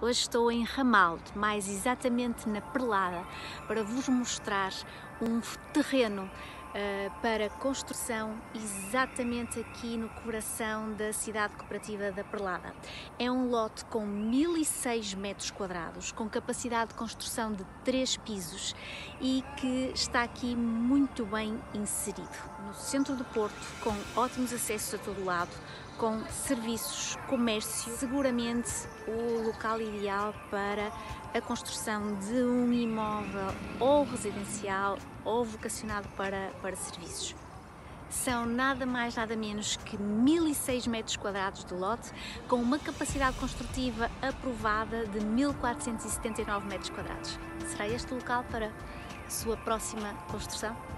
Hoje estou em Ramalde, mais exatamente na Perlada, para vos mostrar um terreno para construção exatamente aqui no coração da cidade cooperativa da Perlada. É um lote com 1006 metros quadrados, com capacidade de construção de 3 pisos e que está aqui muito bem inserido. No centro do Porto, com ótimos acessos a todo lado, com serviços, comércio, seguramente o local ideal para a construção de um imóvel ou residencial ou vocacionado para serviços. São nada mais nada menos que 1006 metros quadrados de lote, com uma capacidade construtiva aprovada de 1479 metros quadrados. Será este o local para a sua próxima construção?